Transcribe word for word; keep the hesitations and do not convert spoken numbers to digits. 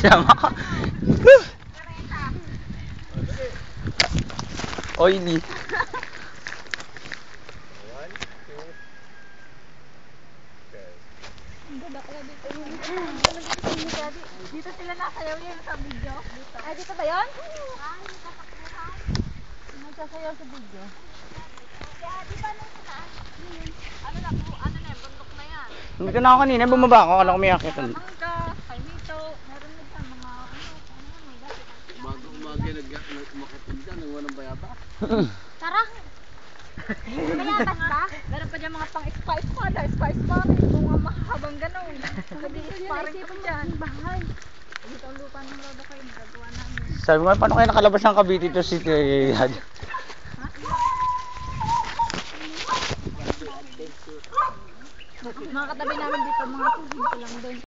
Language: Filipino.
Sama ko. Oily. Dito sila nakasayaw yun sa video. Dito. Ay, dito ba yun? Ay, nagsasayaw. Nagsasayaw sa video. Kaya, di ba nung saan? Ano na po? Ano na yun? Bundok na yan. Hindi ka na ako kanina. Bumaba ako. Kala ko may akit. Mangga, kay Mito. Meron na dyan mga ano. Umaga-umaga nag-umakit dyan. Nang walang bayaba. Tara! Mayabas ba? Meron pa dyan mga pang-spa-spa na. Spa-spa rin. Kung nga makahabang gano'n. Hindi spa-rin pa dyan. Bahay. Dito ang lupa ng lodo kayo. Magagawa namin. Sabi mo, paano kayo nakalabas ng Cavite to City? Ha? Mga katabi namin dito, mga tubig ko lang doon.